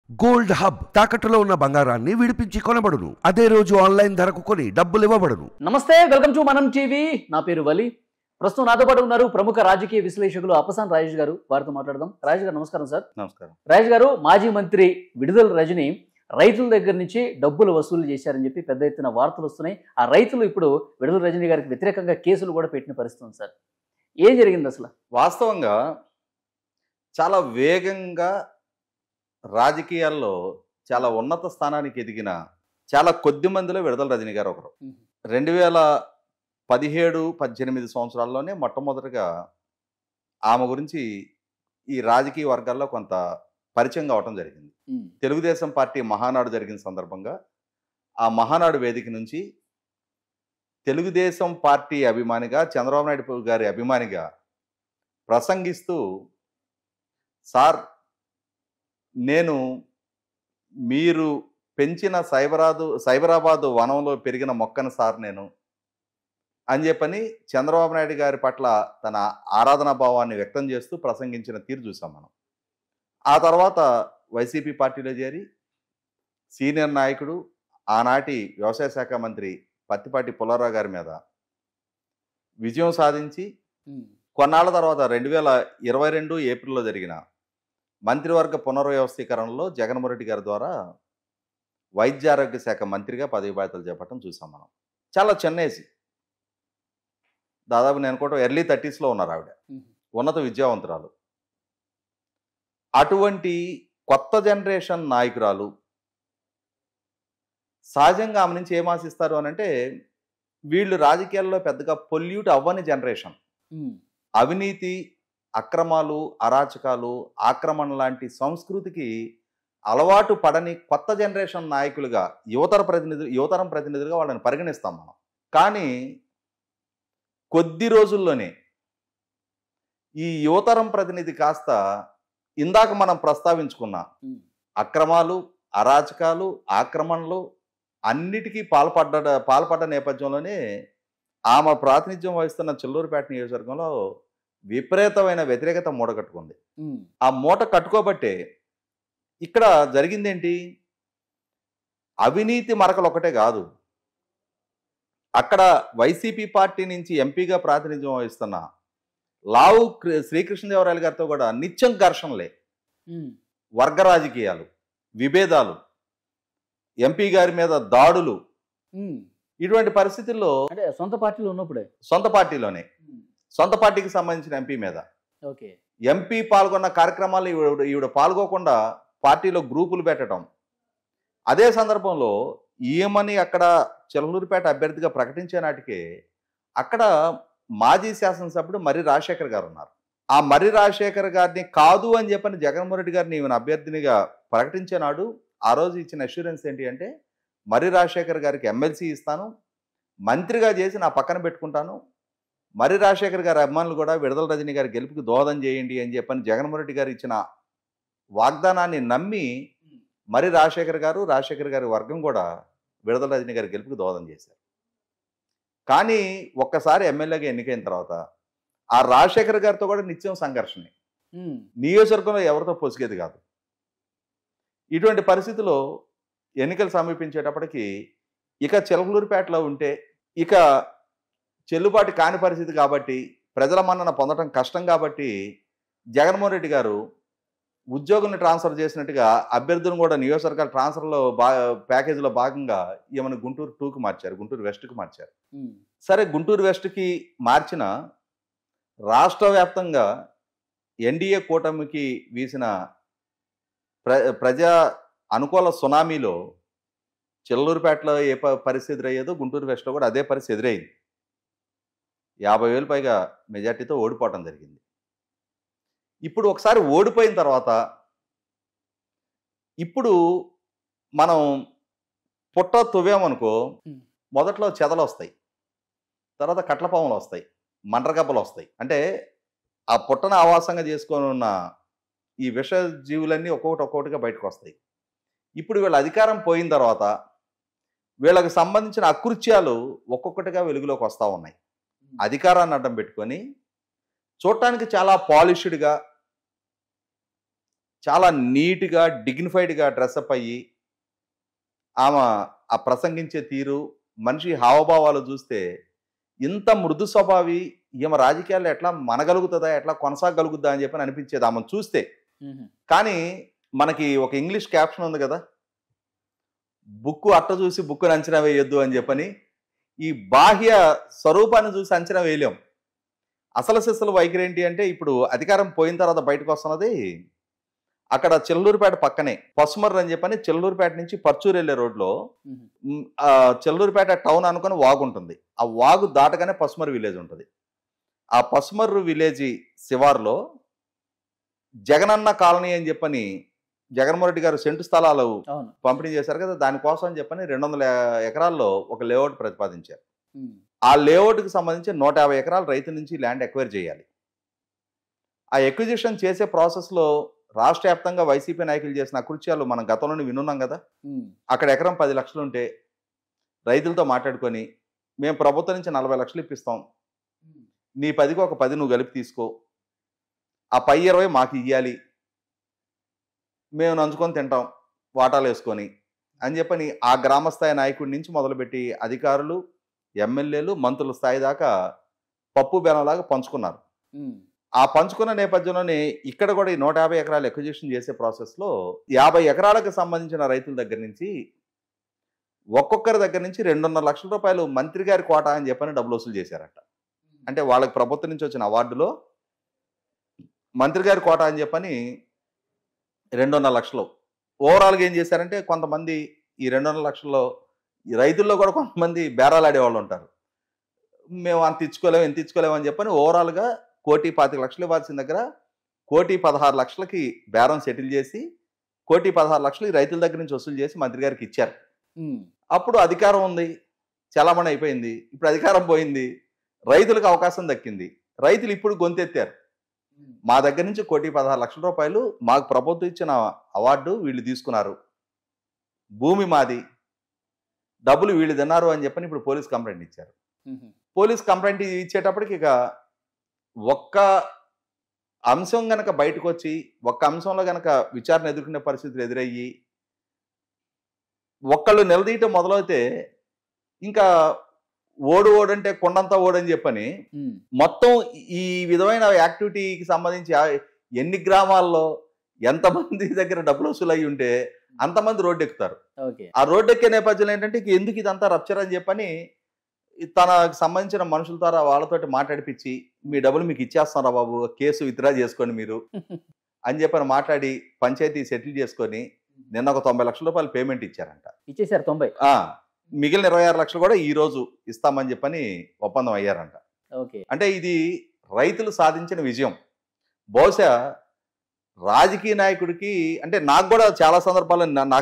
Gold hub తాకట్టులో ఉన్న బంగారాన్ని విడిపించి కొనబడును. అదే రోజు ఆన్లైన్ ధరకు కొని డబ్బులు ఇవ్వబడును. నమస్తే, వెల్కమ్ టు మనం టీవీ. నా పేరు వలి. ప్రస్తుతం నాతో పాటు ఉన్నారు ప్రముఖ రాజకీయ విశ్లేషకులు అప్పసాని రాజేష్ గారు. వారితో మాట్లాడదాం. రాజేష్ గారు నమస్కారం. సార్ నమస్కారం. రాజేష్ గారు, మాజీ మంత్రి విడుదల రజని రైతుల దగ్గర నుంచి డబ్బులు వసూలు చేశారని చెప్పి పెద్ద ఎత్తున వార్తలు వస్తున్నాయి. ఆ రైతులు ఇప్పుడు విడుదల రజని గారికి వ్యతిరేకంగా కేసులు కూడా పెట్టిన పరిస్థితి ఉంది. సార్, ఏం జరిగింది అసలు? వాస్తవంగా చాలా వేగంగా రాజకీయాల్లో చాలా ఉన్నత స్థానానికి ఎదిగిన చాలా కొద్ది మందిలో విడుదల రజని గారు ఒకరు. 2017-18 సంవత్సరాల్లోనే మొట్టమొదటిగా ఆమె గురించి ఈ రాజకీయ వర్గాల్లో కొంత పరిచయం కావటం జరిగింది. తెలుగుదేశం పార్టీ మహానాడు జరిగిన సందర్భంగా ఆ మహానాడు వేదిక నుంచి తెలుగుదేశం పార్టీ అభిమానిగా, చంద్రబాబు నాయుడు గారి అభిమానిగా ప్రసంగిస్తూ, సార్, నేను మీరు పెంచిన సైబరాబాదు వనంలో పెరిగిన మొక్కను సార్ నేను అని చెప్పని చంద్రబాబు నాయుడు గారి పట్ల తన ఆరాధనా భావాన్ని వ్యక్తం చేస్తూ ప్రసంగించిన తీరు చూసాం మనం. ఆ తర్వాత వైసీపీ పార్టీలో చేరి సీనియర్ నాయకుడు, ఆనాటి వ్యవసాయ శాఖ మంత్రి పత్తిపాటి పుల్లారావు గారి మీద విజయం సాధించి కొన్నాళ్ల తర్వాత 2022 ఏప్రిల్లో జరిగిన మంత్రివర్గ పునర్వ్యవస్థీకరణలో జగన్మోహన్ రెడ్డి గారి ద్వారా వైద్య ఆరోగ్య శాఖ మంత్రిగా పదవి బాధ్యతలు చేపట్టడం చూసాం మనం. చాలా చిన్నేసి, దాదాపు నేను అనుకోవటం ఎర్లీ 30s ఉన్నారు ఆవిడ. ఉన్నత విద్యావంతురాలు. అటువంటి కొత్త జనరేషన్ నాయకురాలు సహజంగా ఆమె నుంచి ఏం ఆశిస్తారు అని అంటే, వీళ్ళు రాజకీయాల్లో పెద్దగా పొల్యూట్ అవ్వని జనరేషన్. అవినీతి, అక్రమాలు, అరాచకాలు, ఆక్రమణ లాంటి సంస్కృతికి అలవాటు పడని కొత్త జనరేషన్ నాయకులుగా యువతరం ప్రతినిధులుగా వాళ్ళని పరిగణిస్తాం మనం. కానీ కొద్ది రోజుల్లోనే ఈ యువతరం ప్రతినిధి కాస్త ఇందాక మనం ప్రస్తావించుకున్న అక్రమాలు, అరాచకాలు, ఆక్రమణలు అన్నిటికీ పాల్పడ్డ నేపథ్యంలోనే ఆమె ప్రాతినిధ్యం వహిస్తున్న చిల్లూరుపేట నియోజకవర్గంలో విపరీతమైన వ్యతిరేకత మూట కట్టుకుంది. ఆ మూట కట్టుకోబట్టే ఇక్కడ జరిగిందేంటి, అవినీతి మరకలు ఒకటే కాదు, అక్కడ వైసీపీ పార్టీ నుంచి ఎంపీగా ప్రాతినిధ్యం వహిస్తున్న లావు శ్రీకృష్ణదేవరాయలు గారితో కూడా నిత్యం ఘర్షణలే, వర్గ రాజకీయాలు, విభేదాలు, ఎంపీ గారి మీద దాడులు. ఇటువంటి పరిస్థితుల్లో సొంత పార్టీలో ఉన్నప్పుడే సొంత పార్టీకి సంబంధించిన ఎంపీ మీద ఎంపీ పాల్గొన్న కార్యక్రమాలు ఈవిడ పాల్గొకుండా పార్టీలో గ్రూపులు పెట్టడం. అదే సందర్భంలో ఈమెని అక్కడ చిలకలూరిపేట అభ్యర్థిగా ప్రకటించే నాటికే అక్కడ మాజీ శాసనసభ్యుడు మర్రి రాజశేఖర్ గారు ఉన్నారు. ఆ మర్రి రాజశేఖర్ గారిని కాదు అని చెప్పని జగన్మోహన్ రెడ్డి గారిని ఈమెను అభ్యర్థినిగా ప్రకటించే నాడు ఆ రోజు ఇచ్చిన అష్యూరెన్స్ ఏంటి అంటే, మర్రి రాజశేఖర్ గారికి ఎమ్మెల్సీ ఇస్తాను, మంత్రిగా చేసి నా పక్కన పెట్టుకుంటాను, మర్రి రాజశేఖర్ గారి అభిమానులు కూడా విడుదల రజని గారి గెలుపుకి దోహదం చేయండి అని చెప్పని జగన్మోహన్ రెడ్డి గారు ఇచ్చిన వాగ్దానాన్ని నమ్మి మర్రి రాజశేఖర్ గారి వర్గం కూడా విడుదల రజని గారి గెలుపుకి దోహదం చేశారు. కానీ ఒక్కసారి ఎమ్మెల్యేగా ఎన్నికైన తర్వాత ఆ రాజశేఖర్ గారితో కూడా నిత్యం సంఘర్షణే, నియోజకవర్గంలో ఎవరితో పొసిగేది కాదు. ఇటువంటి పరిస్థితిలో ఎన్నికలు సమీపించేటప్పటికి ఇక చిలకలూరిపేటలో ఉంటే ఇక చెల్లుబాటు కాని పరిస్థితి కాబట్టి, ప్రజల మన్నన పొందడం కష్టం కాబట్టి జగన్మోహన్ రెడ్డి గారు ఉద్యోగుల్ని ట్రాన్స్ఫర్ చేసినట్టుగా అభ్యర్థులను కూడా నియోజకవర్గాల ట్రాన్స్ఫర్లో ప్యాకేజీలో భాగంగా ఈమెను గుంటూరు 2కి మార్చారు, గుంటూరు వెస్ట్కి మార్చారు. సరే, గుంటూరు వెస్ట్కి మార్చిన రాష్ట్ర వ్యాప్తంగా ఎన్డీఏ కూటమికి వీసిన ప్రజా అనుకూల సునామీలో చిల్లూరుపేటలో ఏ పరిస్థితి ఎదురయ్యేదో గుంటూరు వెస్ట్లో కూడా అదే పరిస్థితి ఎదురైంది. 50,000 పైగా మెజార్టీతో ఓడిపోవటం జరిగింది. ఇప్పుడు ఒకసారి ఓడిపోయిన తర్వాత ఇప్పుడు మనం పుట్ట తువ్వామనుకో, మొదట్లో చెదలు వస్తాయి, తర్వాత కట్లపాములు వస్తాయి, మంటరగబ్బలు వస్తాయి. అంటే ఆ పుట్టను ఆవాసంగా చేసుకొని ఉన్న ఈ విష జీవులన్నీ ఒక్కొక్కటిగా బయటకు వస్తాయి. ఇప్పుడు వీళ్ళ అధికారం పోయిన తర్వాత వీళ్ళకి సంబంధించిన అకృత్యాలు ఒక్కొక్కటిగా వెలుగులోకి వస్తూ ఉన్నాయి. అధికారాన్ని అడ్డం పెట్టుకొని చూడటానికి చాలా పాలిష్డ్గా, చాలా నీట్గా డిగ్నిఫైడ్గా డ్రెస్అప్ అయ్యి ఆమె ఆ ప్రసంగించే తీరు, మనిషి హావభావాలు చూస్తే ఇంత మృదు స్వభావి ఈమె రాజకీయాల్లో ఎట్లా మనగలుగుతుందా, ఎట్లా కొనసాగలుగుద్దా అని చెప్పని అనిపించేది ఆమెను చూస్తే. కానీ మనకి ఒక ఇంగ్లీష్ క్యాప్షన్ ఉంది కదా, బుక్కు అట్ట చూసి బుక్కుని అంచనా వేయొద్దు అని చెప్పని. ఈ బాహ్య స్వరూపాన్ని చూసి అంచనా వేయలేం. అసలు సిసలు వైఖరి ఏంటి అంటే, ఇప్పుడు అధికారం పోయిన తర్వాత బయటకు వస్తున్నది అక్కడ చెల్లూరుపేట పక్కనే పసుమర్రు అని చెప్పని, చెల్లూరుపేట నుంచి పర్చూరు వెళ్ళే రోడ్లో చెల్లూరుపేట టౌన్ అనుకుని వాగు ఉంటుంది. ఆ వాగు దాటగానే పసుమర్రు విలేజ్ ఉంటుంది. ఆ పసుమర్రు విలేజ్ శివార్లో జగనన్న కాలనీ అని చెప్పని జగన్మోహన్ రెడ్డి గారు సెంటు స్థలాలు పంపిణీ చేశారు కదా, దానికోసం అని చెప్పని 200 ఎకరాల్లో ఒక లేఅవుట్ ప్రతిపాదించారు. ఆ లేఅవుట్కి సంబంధించి 150 ఎకరాలు రైతు నుంచి ల్యాండ్ ఎక్వైర్ చేయాలి. ఆ ఎక్విజిషన్ చేసే ప్రాసెస్లో రాష్ట్ర వ్యాప్తంగా వైసీపీ నాయకులు చేసిన అకృత్యాలు మనం గతంలోనే వినున్నాం కదా. అక్కడ ఎకరం 10 లక్షలు ఉంటే రైతులతో మాట్లాడుకొని, మేము ప్రభుత్వం నుంచి 40 లక్షలు ఇప్పిస్తాం, నీ 10కి ఒక 10 నువ్వు కలిపి తీసుకో, ఆ పై 20 మాకు ఇవ్వాలి, మేము నంచుకొని తింటాం వాటాలు వేసుకొని అని చెప్పని ఆ గ్రామస్థాయి నాయకుడి నుంచి మొదలుపెట్టి అధికారులు, ఎమ్మెల్యేలు, మంత్రుల స్థాయి దాకా పప్పు బెనంలాగా పంచుకున్నారు. ఆ పంచుకున్న నేపథ్యంలోనే ఇక్కడ కూడా ఈ 150 ఎకరాలు ఎక్విజిషన్ చేసే ప్రాసెస్లో 50 ఎకరాలకు సంబంధించిన రైతుల దగ్గర నుంచి ఒక్కొక్కరి దగ్గర నుంచి 2.5 లక్షల రూపాయలు మంత్రి గారి కోటా అని చెప్పని డబ్బులు వసూలు చేశారట. అంటే వాళ్ళకి ప్రభుత్వం నుంచి వచ్చిన అవార్డులో మంత్రి గారి కోటా అని చెప్పని 2.5 లక్షలు. ఓవరాల్గా ఏం చేశారంటే, కొంతమంది ఈ 2.5 లక్షల్లో ఈ రైతుల్లో కూడా కొంతమంది బేరాలు ఆడేవాళ్ళు ఉంటారు. మేము అంత ఇచ్చుకోలేము, ఎంత ఇచ్చుకోలేము అని చెప్పని ఓవరాల్గా 1,25,00,000 ఇవ్వాల్సిన దగ్గర 1,16,00,000కి బేరం సెటిల్ చేసి 1,16,00,000 ఈ రైతుల దగ్గర నుంచి వసూలు చేసి మంత్రి గారికి ఇచ్చారు. అప్పుడు అధికారం ఉంది, చలామణి అయిపోయింది. ఇప్పుడు అధికారం పోయింది, రైతులకు అవకాశం దక్కింది. రైతులు ఇప్పుడు గొంతెత్తారు, మా దగ్గర నుంచి 1,16,00,000 రూపాయలు మాకు ప్రభుత్వం ఇచ్చిన అవార్డు వీళ్ళు తీసుకున్నారు, భూమి మాది, డబ్బులు వీళ్ళు తిన్నారు అని చెప్పని ఇప్పుడు పోలీస్ కంప్లైంట్ ఇచ్చారు. పోలీస్ కంప్లైంట్ ఇచ్చేటప్పటికి ఇక ఒక్క అంశం గనక బయటకు వచ్చి, ఒక్క అంశంలో గనక విచారణ ఎదుర్కొనే పరిస్థితులు ఎదురయ్యి ఒక్కళ్ళు నిలదీయటం మొదలైతే ఇంకా ఓడంటే కొండంతా ఓడని చెప్పని మొత్తం ఈ విధమైన యాక్టివిటీకి సంబంధించి ఎన్ని గ్రామాల్లో ఎంతమంది దగ్గర డబ్బులు వసూలు అయ్యి ఉంటే అంతమంది రోడ్డు ఎక్కుతారు. ఆ రోడ్డు ఎక్కే నేపథ్యంలో ఏంటంటే, ఎందుకు ఇదంతా రప్చర్ అని చెప్పని తనకు సంబంధించిన మనుషుల ద్వారా వాళ్ళతోటి మాట్లాడిపించి, మీ డబ్బులు మీకు ఇచ్చేస్తారా బాబు, కేసు విత్డ్రా చేసుకోండి మీరు అని చెప్పని మాట్లాడి పంచాయతీ సెటిల్ చేసుకొని నిన్న ఒక 90 లక్షల రూపాయలు పేమెంట్ ఇచ్చారంట. ఇచ్చేసారు 90. మిగిలిన 26 లక్షలు కూడా ఈ రోజు ఇస్తామని చెప్పని ఒప్పందం అయ్యారంట. అంటే ఇది రైతులు సాధించిన విజయం. బహుశా రాజకీయ నాయకుడికి, అంటే నాకు కూడా చాలా సందర్భాల్లో నాకు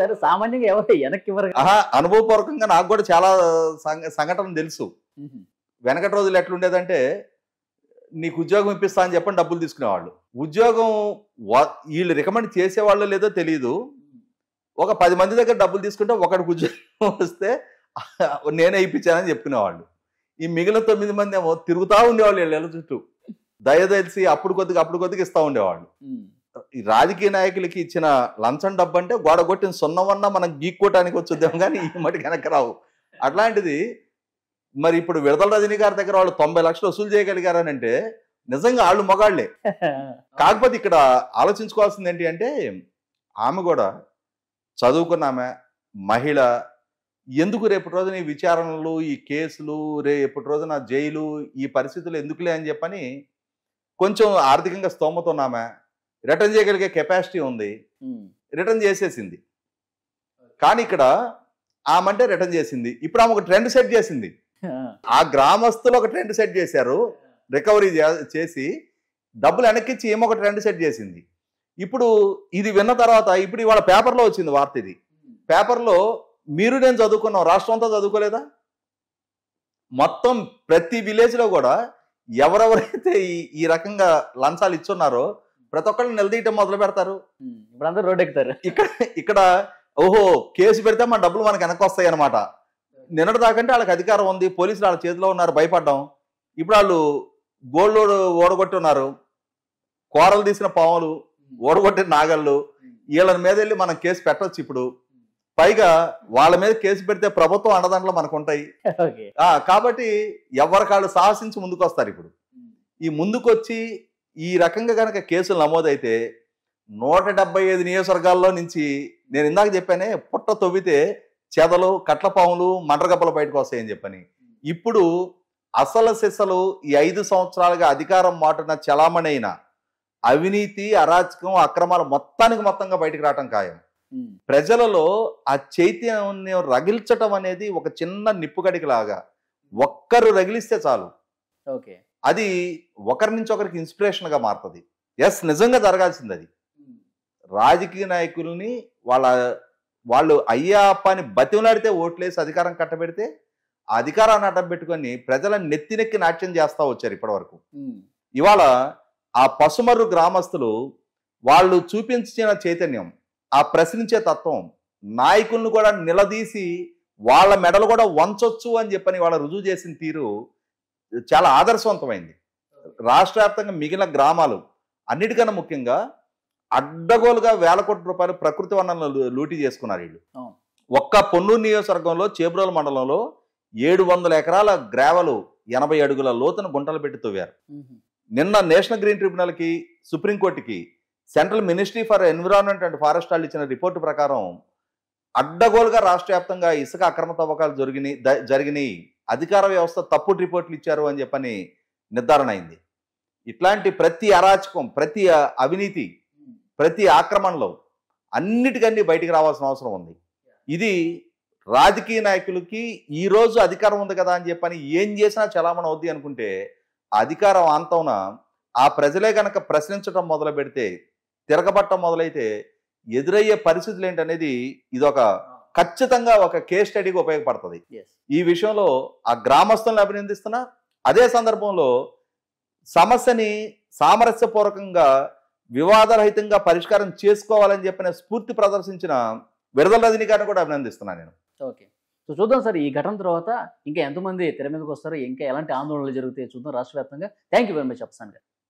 అనుభవపూర్వకంగా నాకు కూడా చాలా సంఘటనలు తెలుసు. వెనకటి రోజులు ఎట్లుండేదంటే, నీకు ఉద్యోగం ఇప్పిస్తా అని చెప్పని డబ్బులు తీసుకునేవాళ్ళు. ఉద్యోగం వీళ్ళు రికమెండ్ చేసేవాళ్ళు లేదో తెలియదు, ఒక 10 మంది దగ్గర డబ్బులు తీసుకుంటే ఒకడికి ఉద్యోగం వస్తే నేనే ఇప్పించానని చెప్పుకునేవాళ్ళు. ఈ మిగిలిన 9 మంది ఏమో తిరుగుతూ ఉండేవాళ్ళు వీళ్ళ చుట్టూ, దయదలిసి అప్పుడు కొద్దిగా ఇస్తూ ఉండేవాళ్ళు. ఈ రాజకీయ నాయకులకి ఇచ్చిన లంచం డబ్బు అంటే గోడ కొట్టిన సున్నమన్నా మనం గీక్కోవటానికి వచ్చుద్దాం, కానీ ఈ మటుకు వెనక్కి రావు. అట్లాంటిది మరి ఇప్పుడు విడుదల రజనీ గారి దగ్గర వాళ్ళు 90 లక్షలు వసూలు చేయగలిగారని అంటే నిజంగా వాళ్ళు మొగాళ్లే. కాకపోతే ఇక్కడ ఆలోచించుకోవాల్సింది ఏంటి అంటే, ఆమె కూడా చదువుకున్న ఆమె, మహిళ, ఎందుకు రేపటి రోజున ఈ విచారణలు, ఈ కేసులు, రేపటి రోజున జైలు, ఈ పరిస్థితులు ఎందుకులే అని చెప్పని కొంచెం ఆర్థికంగా స్తోమత ఉన్నామె, రిటర్న్ చేయగలిగే కెపాసిటీ ఉంది, రిటర్న్ చేసేసింది. కానీ ఇక్కడ ఆమంటే రిటర్న్ చేసింది, ఇప్పుడు ఆమె ఒక ట్రెండ్ సెట్ చేసింది. ఆ గ్రామస్తులు ఒక ట్రెండ్ సెట్ చేశారు, రికవరీ చేసి డబ్బులు వెనక్కిచ్చి ఏమో ఒక ట్రెండ్ సెట్ చేసింది. ఇప్పుడు ఇది విన్న తర్వాత ఇప్పుడు ఇవాళ పేపర్లో వచ్చింది వార్త. ఇది పేపర్లో మీరు నేను చదువుకున్నాం, రాష్ట్రం అంతా చదువుకోలేదా? మొత్తం ప్రతి విలేజ్లో కూడా ఎవరెవరైతే ఈ రకంగా లంచాలు ఇచ్చున్నారో ప్రతి ఒక్కళ్ళు నిలదీయటం మొదలు పెడతారు. ఇప్పుడు అందరూ రోడ్డు ఎక్కుతారు. ఇక్కడ ఓహో కేసు పెడితే మన డబ్బులు మనకు వెనక్కి వస్తాయి అనమాట. నిన్నటి దాకంటే వాళ్ళకి అధికారం ఉంది, పోలీసులు వాళ్ళ చేతిలో ఉన్నారు, భయపడ్డాం. ఇప్పుడు వాళ్ళు గోల్డ్ ఓడగొట్టి ఉన్నారు, కూరలు తీసిన పాములు, ఓడగొట్టిన నాగళ్ళు, వీళ్ళ మీద వెళ్ళి మనం కేసు పెట్టొచ్చు ఇప్పుడు. పైగా వాళ్ళ మీద కేసు పెడితే ప్రభుత్వం అండదండలు మనకు ఉంటాయి. కాబట్టి ఎవరికాళ్ళు సాహసించి ముందుకు వస్తారు. ఇప్పుడు ఈ ముందుకొచ్చి ఈ రకంగా కనుక కేసులు నమోదైతే 175 నియోజకవర్గాల్లో నుంచి, నేను ఇందాక చెప్పానే పుట్ట తవ్వితే చెదలు, కట్లపాములు, మండ్రగబ్బలు బయటకు వస్తాయని చెప్పని, ఇప్పుడు అసలు సిసలు ఈ 5 సంవత్సరాలుగా అధికారం మాటున చలామణైన అవినీతి, అరాచకం, అక్రమాలు మొత్తంగా బయటకు రావటం ఖాయం. ప్రజలలో ఆ చైతన్యం రగిల్చటం అనేది ఒక చిన్న నిప్పుగడికి లాగా, ఒక్కరు రగిలిస్తే చాలు, అది ఒకరి నుంచి ఒకరికి ఇన్స్పిరేషన్గా మారుతుంది. ఎస్, నిజంగా జరగాల్సింది అది. రాజకీయ నాయకుల్ని వాళ్ళు అయ్యా అప్పని బతిమలాడితే ఓట్లేసి అధికారం కట్టబెడితే ఆ అధికారాన్ని అడ్డం పెట్టుకొని ప్రజలను నెత్తినెక్కి నాట్యం చేస్తూ వచ్చారు ఇప్పటి వరకు. ఇవాళ ఆ పసుమర్రు గ్రామస్తులు వాళ్ళు చూపించిన చైతన్యం, ఆ ప్రశ్నించే తత్వం, నాయకులను కూడా నిలదీసి వాళ్ళ మెడలు కూడా వంచొచ్చు అని చెప్పని వాళ్ళ రుజువు చేసిన తీరు చాలా ఆదర్శవంతమైంది. రాష్ట్ర వ్యాప్తంగా మిగిలిన గ్రామాలు అన్నిటికన్నా ముఖ్యంగా అడ్డగోలుగా వేల కోట్ల రూపాయలు ప్రకృతి వనరులను లూటీ చేసుకున్నారు వీళ్ళు. ఒక్క పొన్నూరు నియోజకవర్గంలో చేబ్రోలు మండలంలో 700 ఎకరాల గ్రావెలు 80 అడుగుల లోతున గుంటలు పెట్టి తవ్వారు. నిన్న నేషనల్ గ్రీన్ ట్రిబ్యునల్కి, సుప్రీంకోర్టుకి central ministry for environment and forest వాళ్ళు ఇచ్చిన రిపోర్టు ప్రకారం అడ్డగోలుగా రాష్ట్ర వ్యాప్తంగా ఇసుక అక్రమ తవ్వకాలు జరిగినాయి, అధికార వ్యవస్థ తప్పుడు రిపోర్ట్లు ఇచ్చారు అని చెప్పని నిర్ధారణ అయింది. ఇట్లాంటి ప్రతి అరాచకం, ప్రతి అవినీతి, ప్రతి ఆక్రమణలో అన్నిటికన్నీ బయటికి రావాల్సిన అవసరం ఉంది. ఇది రాజకీయ నాయకులకి ఈ రోజు అధికారం ఉంది కదా అని చెప్పని ఏం చేసినా చలామణి అవుద్ది అనుకుంటే, అధికారం అంతవున ఆ ప్రజలే కనుక ప్రశ్నించడం మొదలు పెడితే, తిరగబట్టం మొదలైతే ఎదురయ్యే పరిస్థితులు ఏంటనేది ఇదొక ఖచ్చితంగా ఒక కేస్ స్టడీకి ఉపయోగపడుతుంది. ఈ విషయంలో ఆ గ్రామస్తులను అభినందిస్తున్నా, అదే సందర్భంలో సమస్యని సామరస్యపూర్వకంగా వివాదరహితంగా పరిష్కారం చేసుకోవాలని చెప్పిన స్ఫూర్తి ప్రదర్శించిన విడుదల రజనీ గారిని కూడా అభినందిస్తున్నాను నేను. ఓకే, సో చూద్దాం సార్, ఈ ఘటన తర్వాత ఇంకా ఎంతమంది తెర మీదకి వస్తారో, ఇంకా ఎలాంటి ఆందోళనలు జరుగుతాయో చూద్దాం రాష్ట్ర వ్యాప్తంగా. Thank you very much Afsan గారు.